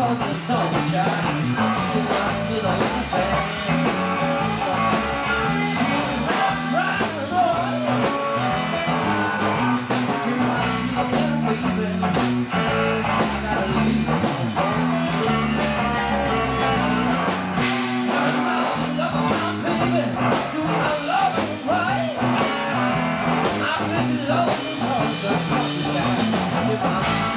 because the sun shines. She loves me the whole thing. She's my pride and joy. She reminds me of little baby. I gotta leave her alone. Turn my love on my baby, do my love right. My baby loves me because the sun shines. She reminds me.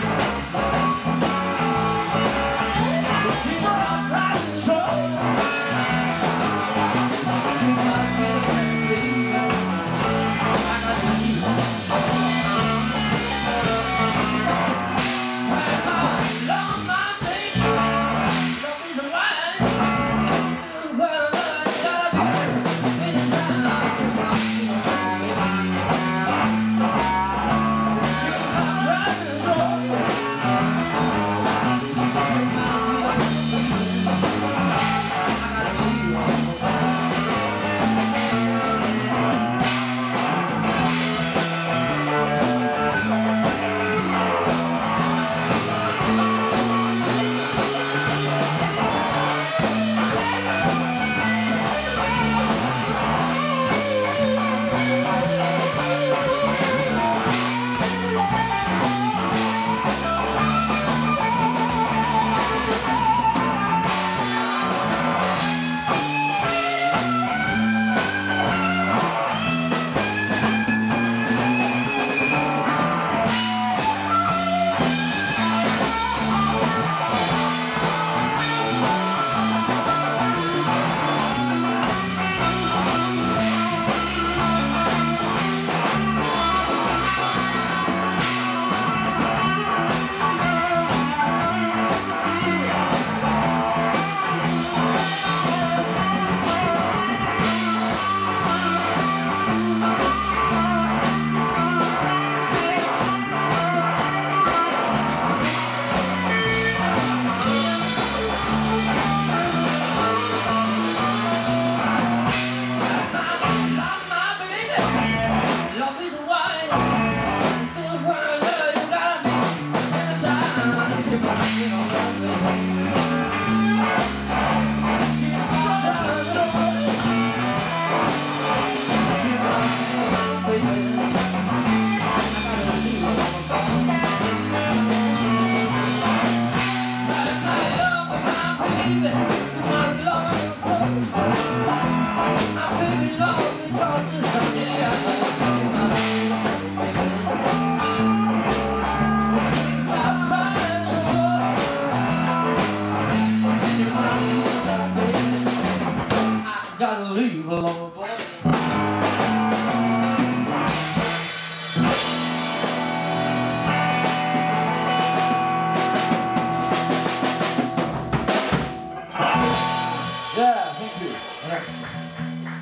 Gotta leave alone, boy. Yeah, thank you. Next.